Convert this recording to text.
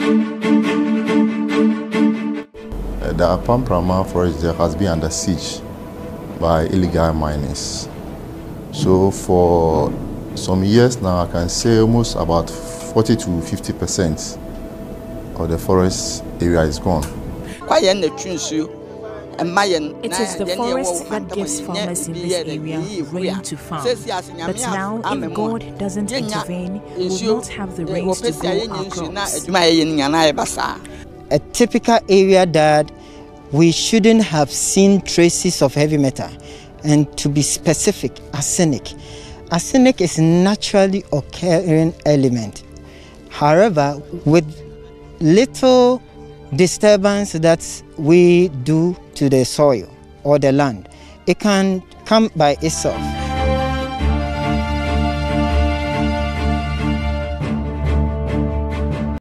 The Apamprama forest has been under siege by illegal miners. So for some years now, I can say almost about 40 to 50% of the forest area is gone. It is the forest that gives farmers in this area rain to farm. But now, if God doesn't intervene, we will not have the rains to grow our crops. A typical area that we shouldn't have seen traces of heavy metal. And to be specific, arsenic. Arsenic is a naturally occurring element. However, with little disturbance that we do to the soil or the land, it can come by itself.